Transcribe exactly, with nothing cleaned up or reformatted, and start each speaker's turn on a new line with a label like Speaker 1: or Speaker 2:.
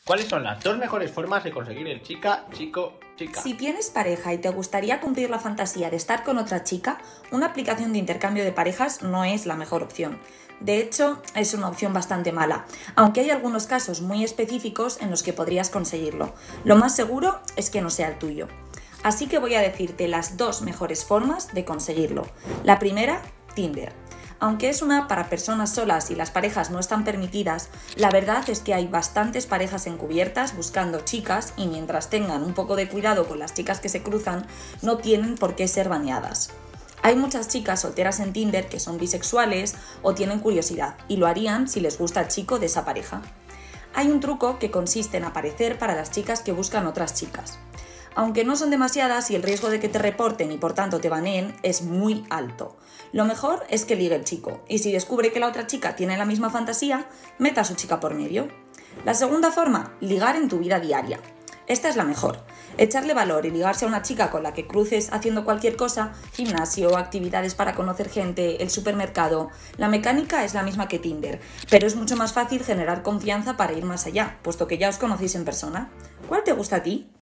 Speaker 1: ¿Cuáles son las dos mejores formas de conseguir el chica, chico, chica?
Speaker 2: Si tienes pareja y te gustaría cumplir la fantasía de estar con otra chica, una aplicación de intercambio de parejas no es la mejor opción. De hecho, es una opción bastante mala, aunque hay algunos casos muy específicos en los que podrías conseguirlo. Lo más seguro es que no sea el tuyo. Así que voy a decirte las dos mejores formas de conseguirlo. La primera, Tinder. Aunque es una para personas solas y las parejas no están permitidas, la verdad es que hay bastantes parejas encubiertas buscando chicas y mientras tengan un poco de cuidado con las chicas que se cruzan, no tienen por qué ser baneadas. Hay muchas chicas solteras en Tinder que son bisexuales o tienen curiosidad y lo harían si les gusta el chico de esa pareja. Hay un truco que consiste en aparecer para las chicas que buscan otras chicas. Aunque no son demasiadas y el riesgo de que te reporten y por tanto te baneen es muy alto. Lo mejor es que ligue el chico y si descubre que la otra chica tiene la misma fantasía, meta a su chica por medio. La segunda forma, ligar en tu vida diaria. Esta es la mejor. Echarle valor y ligarse a una chica con la que cruces haciendo cualquier cosa, gimnasio, actividades para conocer gente, el supermercado. La mecánica es la misma que Tinder, pero es mucho más fácil generar confianza para ir más allá, puesto que ya os conocéis en persona. ¿Cuál te gusta a ti?